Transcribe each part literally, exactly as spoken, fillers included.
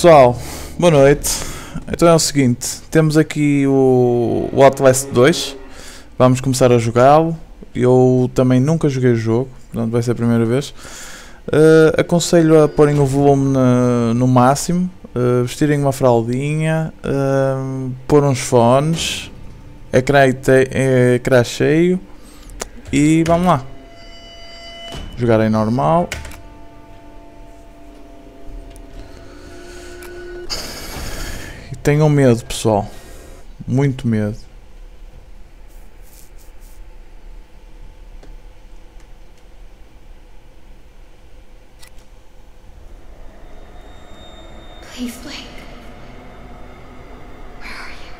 Pessoal, boa noite. Então é o seguinte, temos aqui o, o Outlast dois. Vamos começar a jogá-lo. Eu também nunca joguei o jogo, portanto vai ser a primeira vez. Uh, aconselho a porem o volume na, no máximo, uh, vestirem uma fraldinha, uh, pôr uns fones, ecrã, ecrã cheio e vamos lá. Jogar em normal. E tenham medo, pessoal. Muito medo. Please, Blake. Where are you?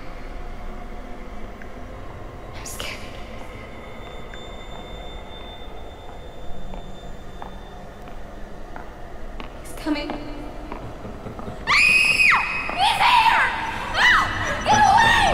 I'm scared. He's coming. He's here! No! Get away!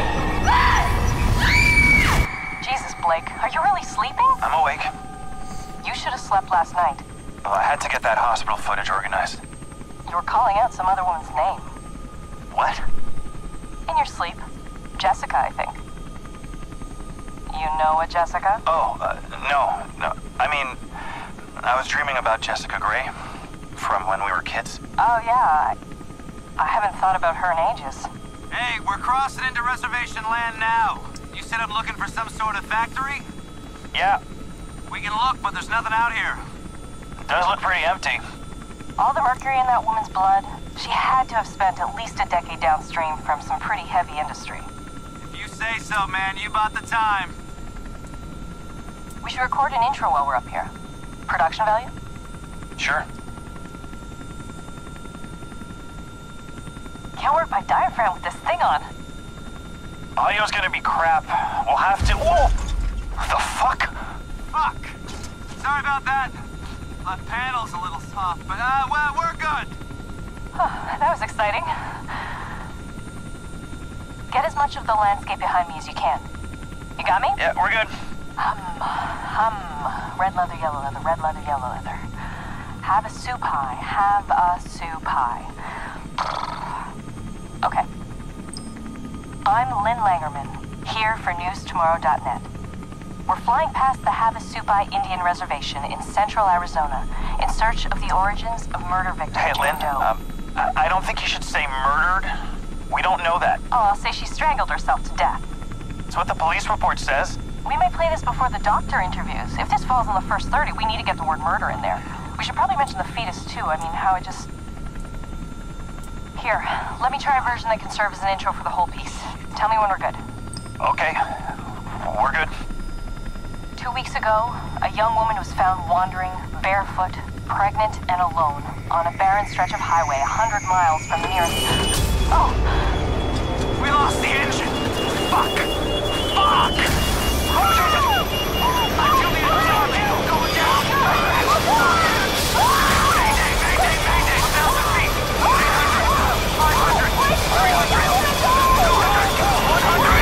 Jesus, Blake, are you really sleeping? I'm awake. You should have slept last night. Well, I had to get that hospital footage organized. You were calling out some other woman's name. What? In your sleep. Jessica, I think. You know a Jessica? Oh, uh, no, no. I mean, I was dreaming about Jessica Gray from when we were kids. Oh, yeah. I, I haven't thought about her in ages. Hey, we're crossing into reservation land now. You said I'm looking for some sort of factory? Yeah, We can look, but there's nothing out here. it does look pretty empty. All the mercury in that woman's blood, she had to have spent at least a decade downstream from some pretty heavy industry. If you say so, man, you bought the time. We should record an intro while we're up here. Production value? Sure. Can't work my diaphragm with this thing on. Audio's gonna be crap. We'll have to. Whoa! The fuck? Fuck. Sorry about that. My panel's a little soft, but uh, well, we're good. Huh, that was exciting. Get as much of the landscape behind me as you can. You got me? Yeah, we're good. Hum, hum. Red leather, yellow leather, red leather, yellow leather. Have a soup pie, have a soup pie. Okay. I'm Lynn Langerman, here for news tomorrow dot net. We're flying past the Havasupai Indian Reservation in central Arizona in search of the origins of murder victim Hey, Lynn, Jane Doe. um, I, I don't think you should say murdered. We don't know that. Oh, I'll say she strangled herself to death. It's what the police report says. We may play this before the doctor interviews. If this falls in the first thirty, we need to get the word murder in there. We should probably mention the fetus, too. I mean, how it just... Here, let me try a version that can serve as an intro for the whole piece. Tell me when we're good. Okay, we're good. Two weeks ago, a young woman was found wandering, barefoot, pregnant, and alone on a barren stretch of highway a hundred miles from the nearest... Oh! We lost the engine. Fuck. Fuck. I killed the engine torpedo going down. Mayday, mayday, mayday. one thousand feet. eight hundred. five hundred. three hundred. two hundred. one hundred.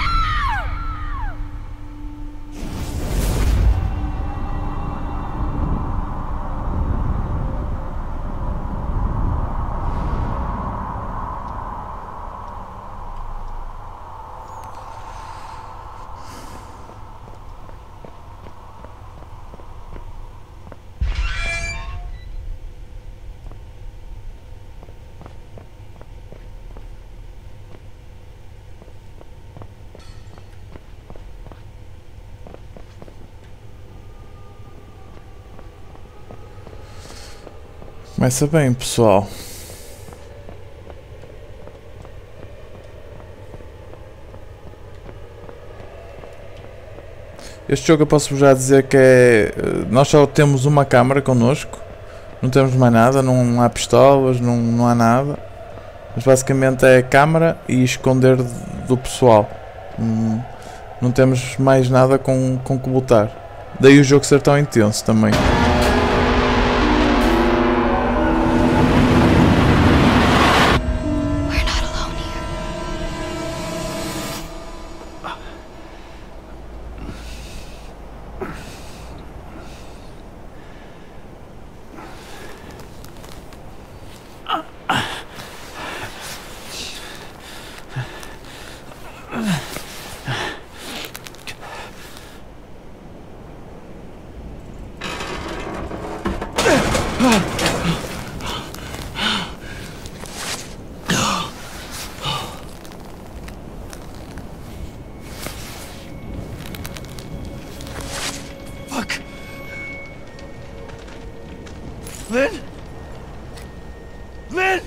Começa bem, pessoal. Este jogo eu posso-vos já dizer que é... Nós só temos uma câmara connosco. Não temos mais nada, não há pistolas, não, não há nada. Mas basicamente é a câmara e esconder do pessoal. Não, não temos mais nada com, com que lutar. Daí o jogo ser tão intenso também. Fuck. Lynn? Lynn?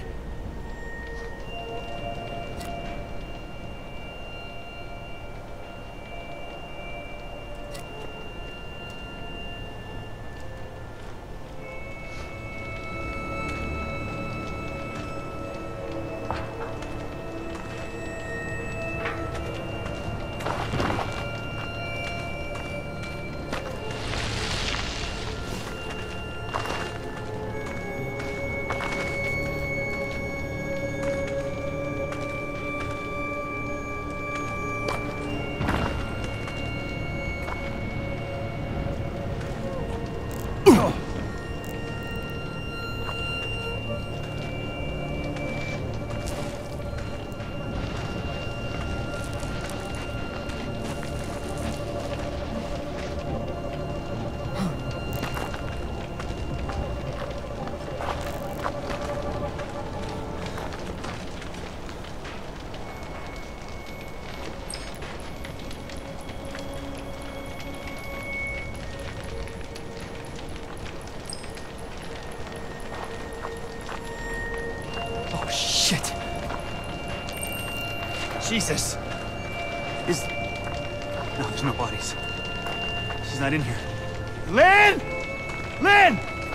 Shit. Jesus. Is... No, there's no bodies. She's not in here. Lynn! Lynn!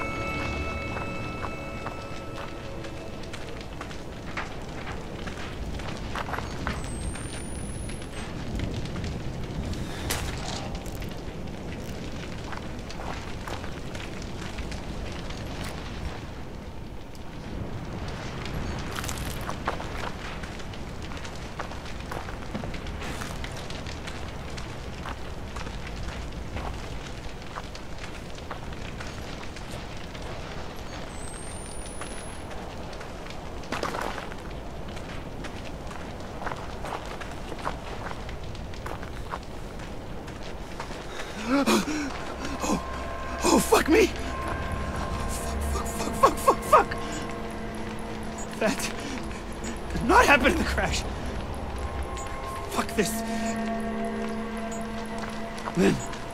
Oh, oh, fuck me! Fuck, fuck, fuck, fuck, fuck, fuck! That could not happen in the crash. Fuck this. Lynn.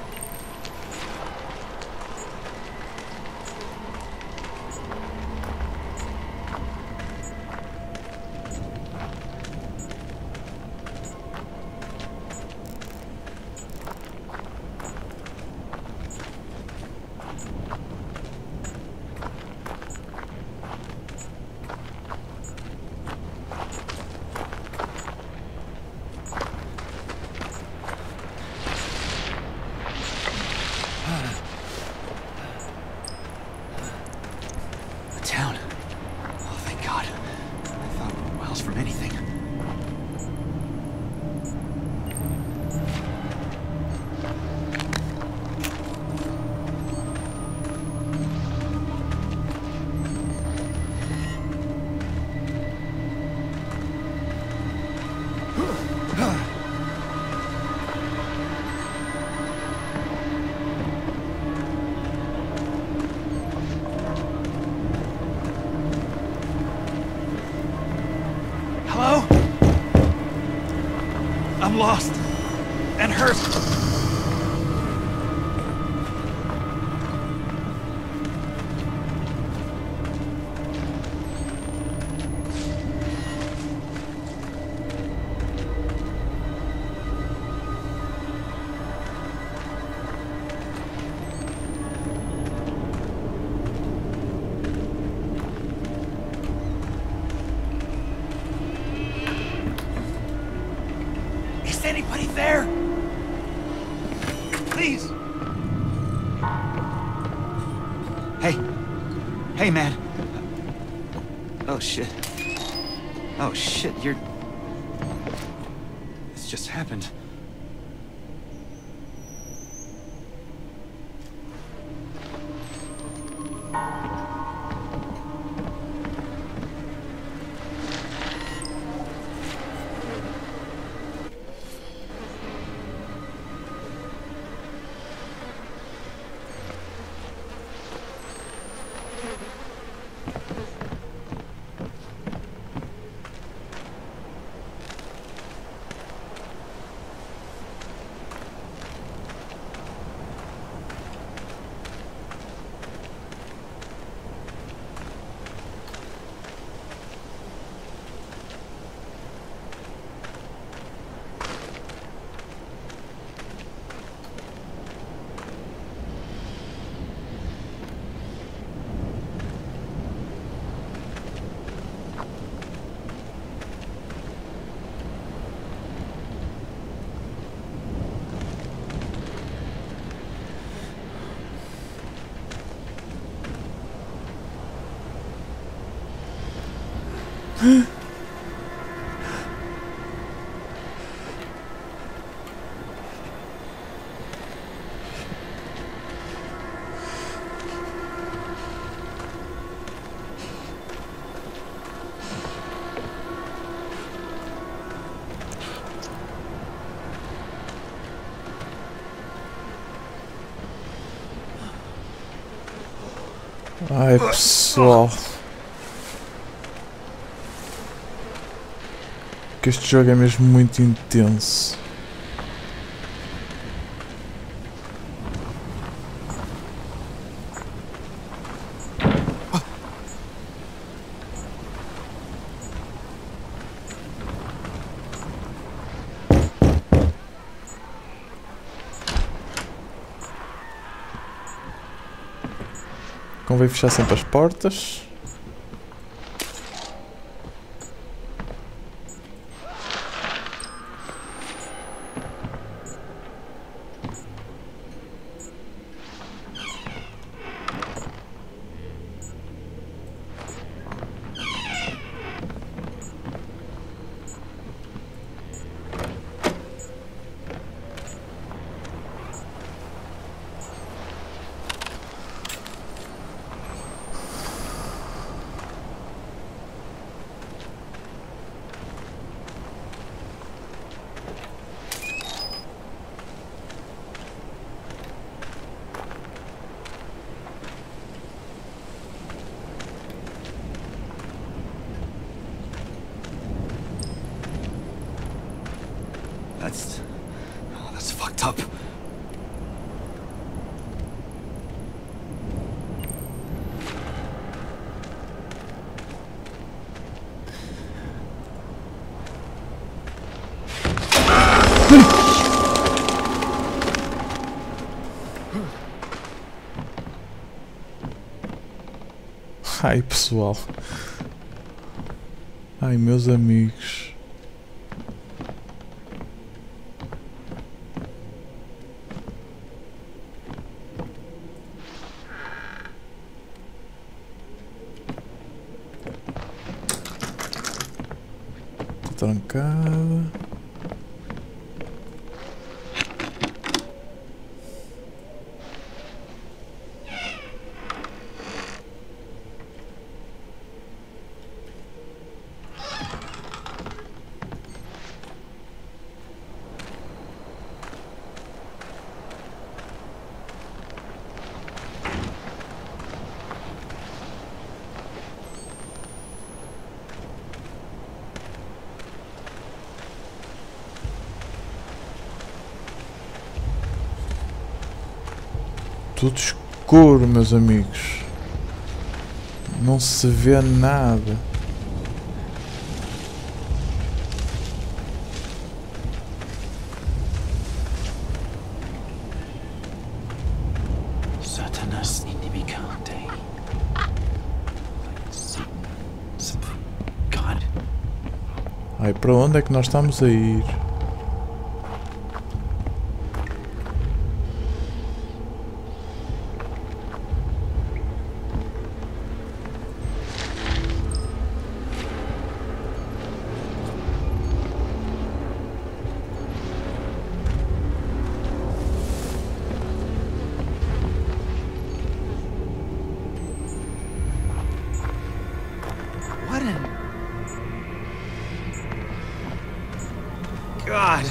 Town. Oh, thank God. I thought we were miles from anything. Hello? I'm lost and hurt. Is anybody there? Please. Hey. Hey, man. Oh, shit. Oh, shit, you're... This just happened. Ai pessoal, que este jogo é mesmo muito intenso. Convém fechar sempre as portas. That's... oh, that's fucked up. Ai pessoal. Ai meus amigos. Tô trancada. Tudo escuro, meus amigos. Não se vê nada. Satanas inimicante. God. Ai, para onde é que nós estamos a ir? What in... God.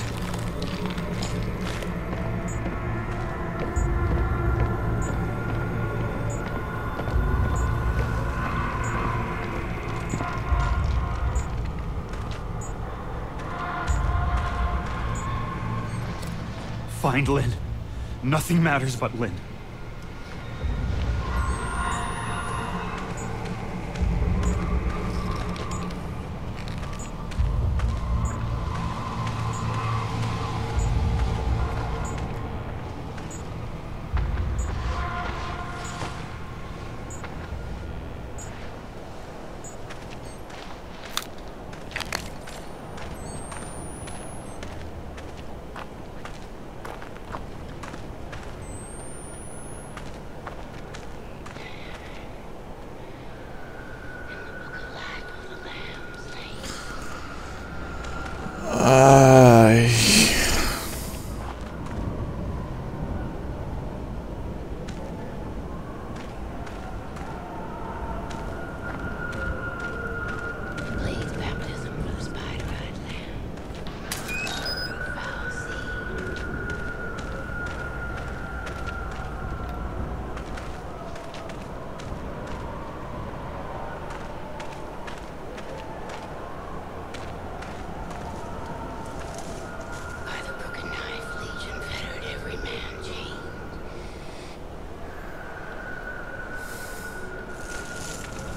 Find Lynn. Nothing matters but Lynn.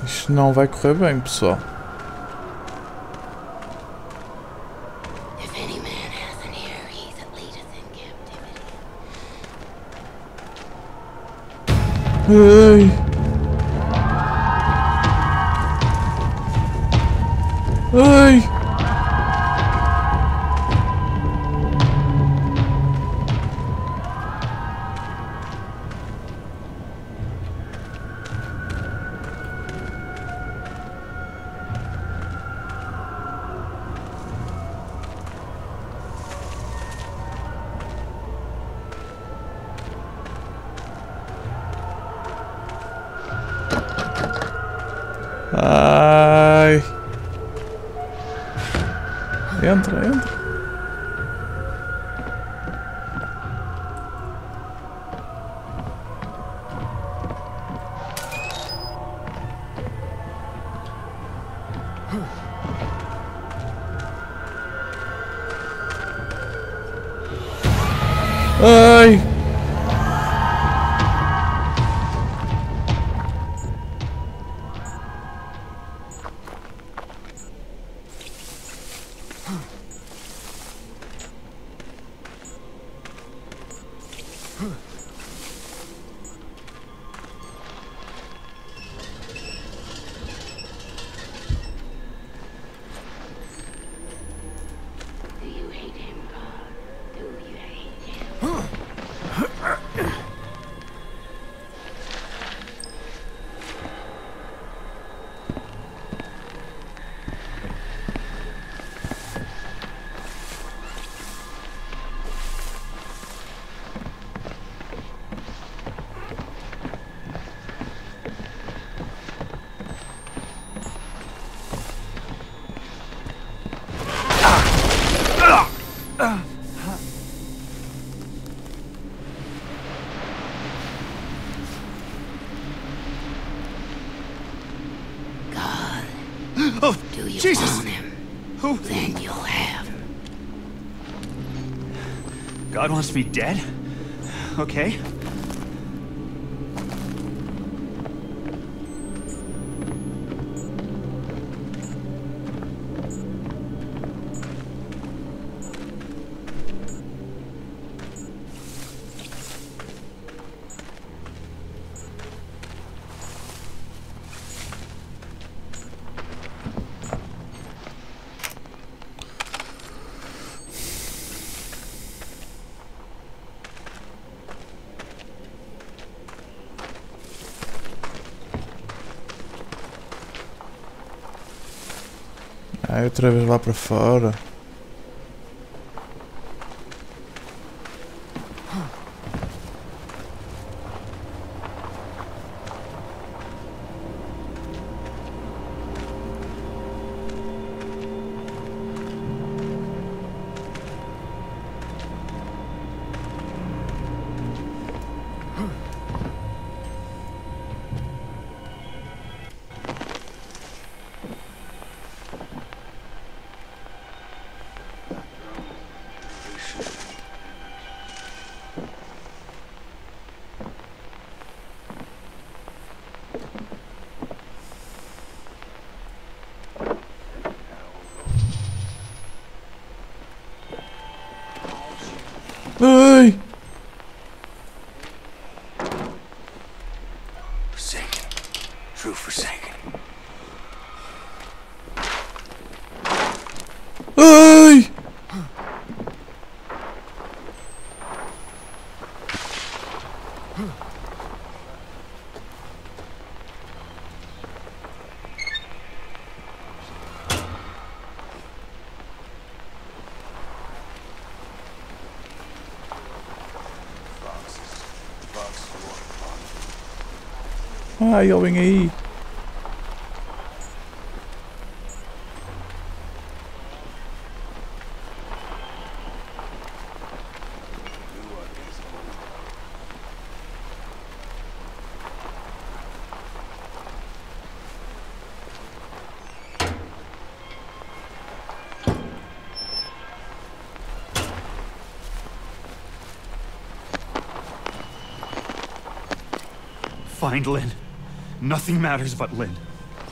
Isto não vai correr bem, pessoal. If any man hath an ear, he that leadeth in captivity. Ai. Ai. Ai. Entra, entra. Ai. Do you hate him, God? Do you hate him? God, Oh, do you Jesus! want him? Who? Then you'll have him. God wants me dead? Okay. Ai, outra vez lá para fora. Ai! Forsaken. True forsaken. Ai! Ai, ele vem aí. Find Lynn. Nothing matters but Lynn.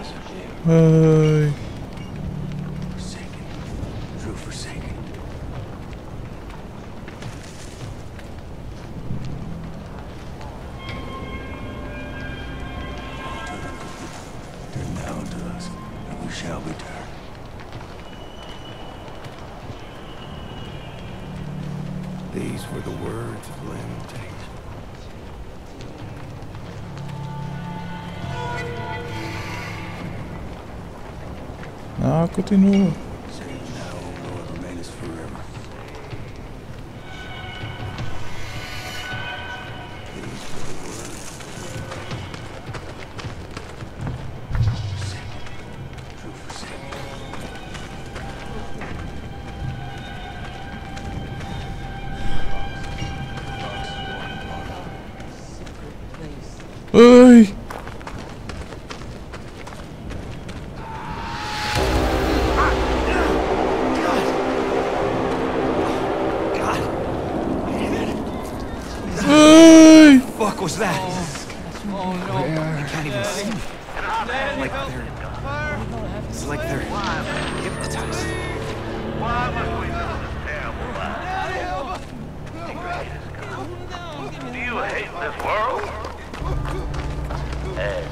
Ai. Forsaken. True forsaken. Turn now to us, and we shall return. These were the words of lamentation. Ah, continua. Save now, O Lord, remainest forever. These were the words. Forsaken. True forsaken. Ai. Ai. Fuck was that? Oh no. I can't even see. Like they're... It's like they're hypnotized. Why must we live this terrible life? Do you hate this world? Ed,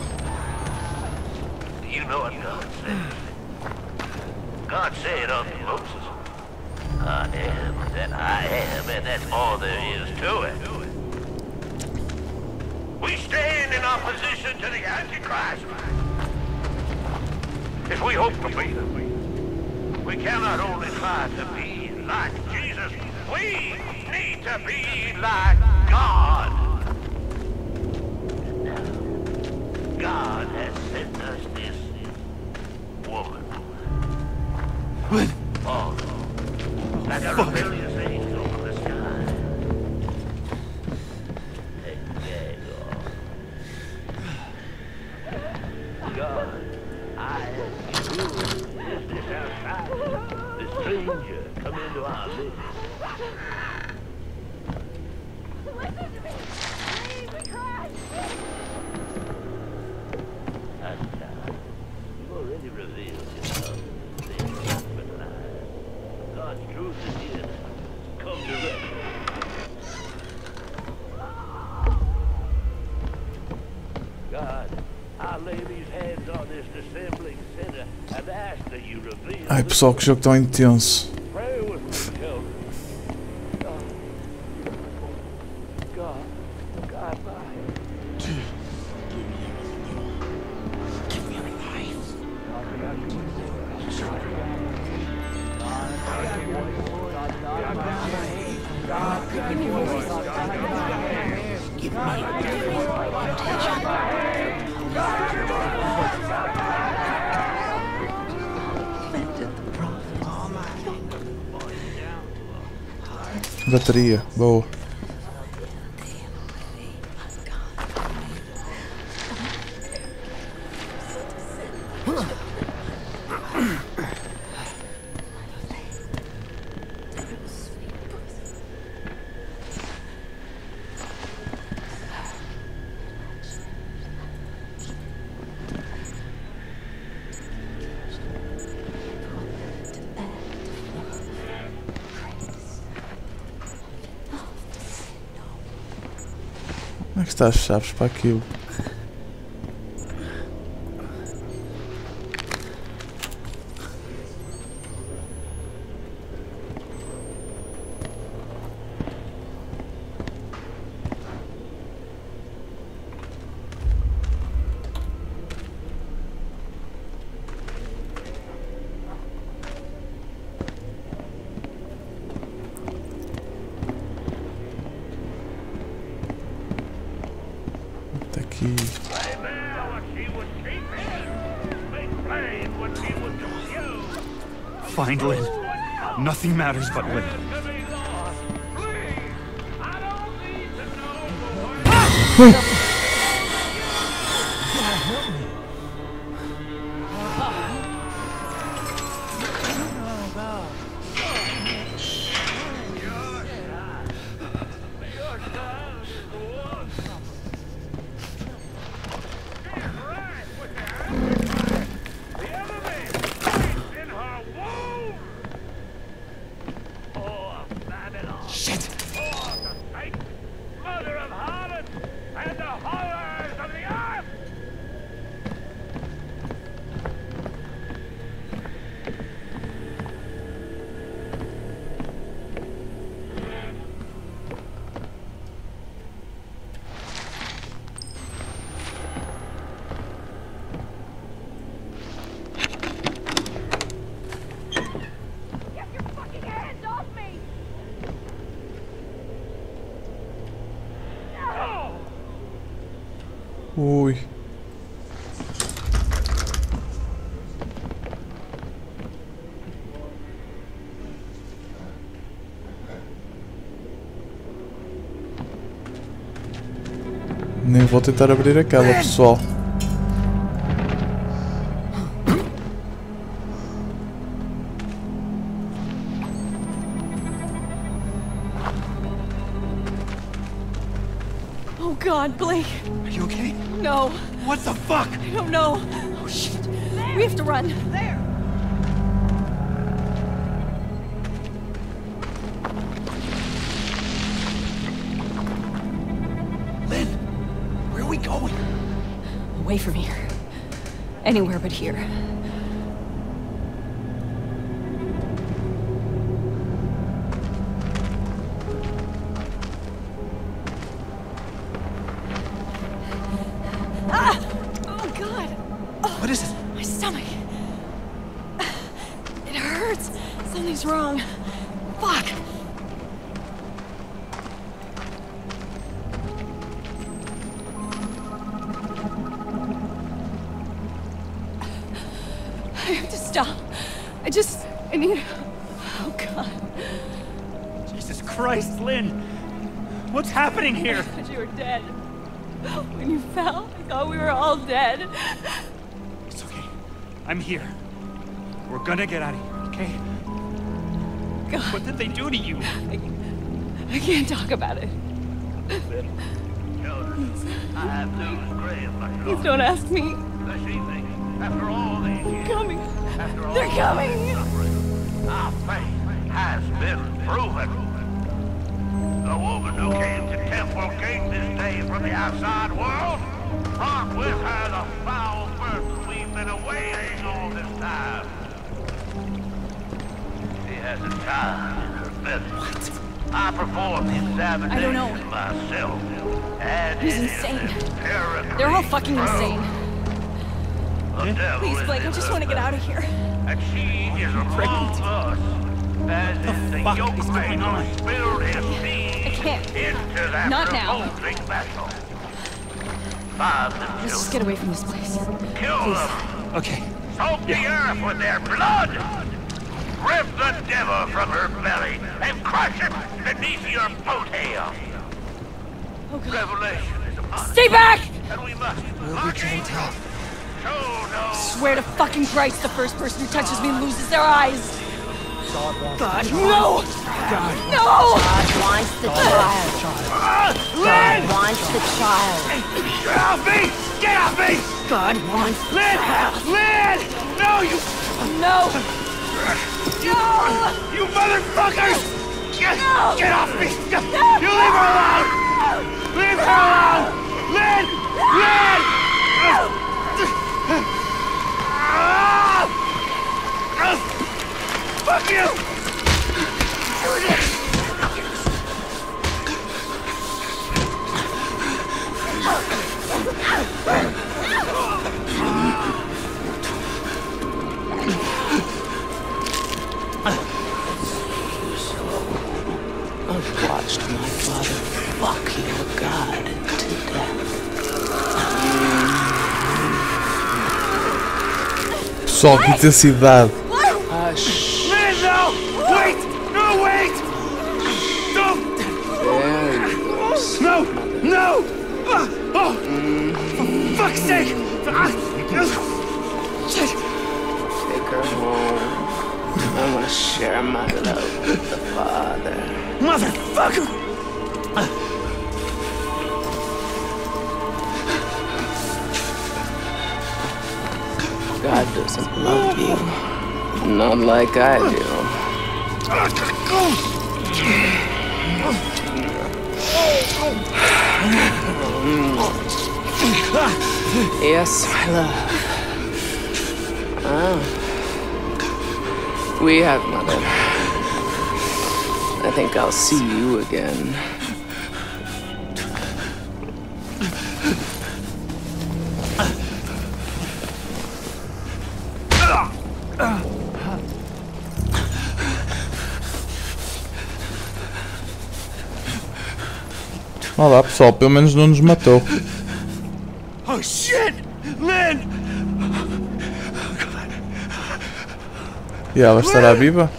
do you know what God said? God said unto Moses, I am that I am, and that's all there is to it. We stand in opposition to the Antichrist. If we hope to be them, we cannot only try to be like Jesus, we need to be like God. And now, God has sent us this woman. What? Oh, like a rebellious angel from the sky. Take the gag off. God, I ask you, is this outside? This stranger come into our midst? Listen to me! Please, we cried! And God, you've already revealed yourself to the but lies. God's truth is here now. Come directly. God, I lay these hands on this dissembling sinner and ask that you reveal. Ai pessoal, que jogo tão intenso. Pray with me, children. God, God, God, my head. Give me your life. Give me Bateria, boa. Como é que está as chaves para aquilo? Aqui. Find Lynn. Nothing matters but Lynn. Ui. Nem vou tentar abrir aquela, pessoal. Oh God, Blake. Are you okay? No, What the fuck? I don't know. Oh shit. We have to run. There. Lynn, where are we going? Away from here. Anywhere but here. Ah! Oh God! What is it? My stomach. It hurts. Something's wrong. Fuck. I have to stop. I just... I need... Oh God. Jesus Christ, Lynn! What's happening I here? thought you were dead. When you fell, I thought we were all dead. It's okay. I'm here. We're gonna get out of here, okay? God, What did they do to you? I, I can't talk about it. I have news, Graham, my Please don't ask me. This evening, after all these They're years, coming. after all They're coming. this suffering, our faith has been proven. The woman who came to Temple Gate this day from the outside world brought with her the foul burden we've been awaiting all this time. She has a child in her belly. I performed the examination I don't know. myself. And He's it is insane. empirically They're all fucking proven. insane. The devil Please, is Blake, I in just her want to get out of here. and she is among us, as is the fuck yoke is going on? who spilled his seed I can't. into that Not now. revolting vessel. Five of Let's them just get away from this place. kill them, Okay. soak the earth with their blood, rip the devil from her belly, and crush it beneath your boat hail. Oh God. Revelation is upon us, Stay back! and we must We'll be gentle. show no Swear to fucking Christ, the first person who touches me loses their eyes. God, no! God. No! God wants the child. God wants the child. Get off me! Get off me! God wants the Lynn! Lynn! No, you... No! No! You motherfuckers! Get, No! get off me! You leave her alone! Leave her alone! Lynn! Lynn! Ah! Ah! Fuck you! I've watched my father fuck your God to death. Pessoal, que intensidade. Hush. Lynn, no! Wait! No, wait! Don't! There you go. No! No! Ah, oh! For fuck's sake! Ah, shit! Take her home. I want to share my love with the Father. Motherfucker! God doesn't love you. Not like I do. Yes, my love. Ah. We have, Mother. I think I'll see you again. Olha lá, pessoal, pelo menos não nos matou. Oh Oh shit! Lynn! E ela estará viva?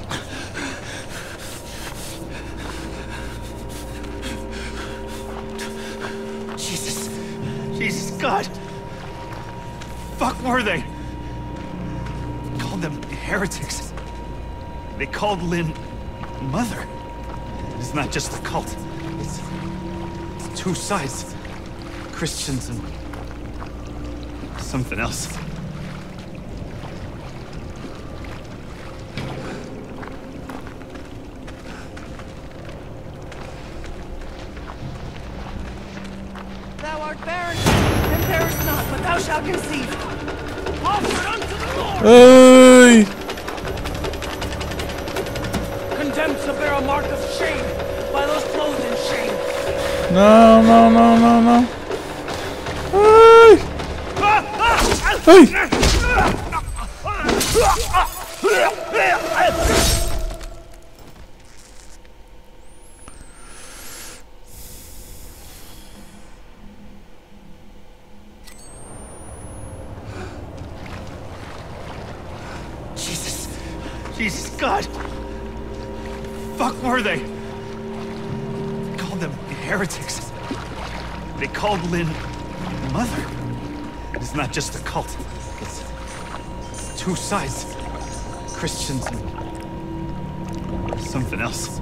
Jesus. Jesus, God. Fuck were they? Called them heretics. They called Lynn mother. It's not just a cult. It's, it's two sides. Christians and something else. Thou art barren, and perish not, but thou shalt conceive. Offered unto the Lord! Hey! Condemned to bear a mark of shame by those clothed in shame. Não, não, não, não, não. Ai! Ai! Jesus. Jesus, God. Fuck were they? Called them heretics. They called Lynn mother. It's not just a cult. It's, it's two sides. Christians and something else.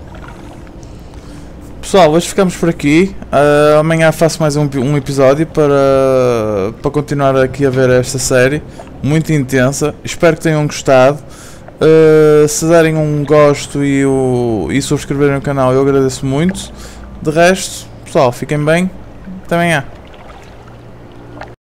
Pessoal, hoje ficamos por aqui. Uh, amanhã faço mais um, um episódio para, para continuar aqui a ver esta série muito intensa. Espero que tenham gostado. Uh, se derem um gosto e, o, e subscreverem o canal, eu agradeço muito. De resto, pessoal, fiquem bem. Até amanhã.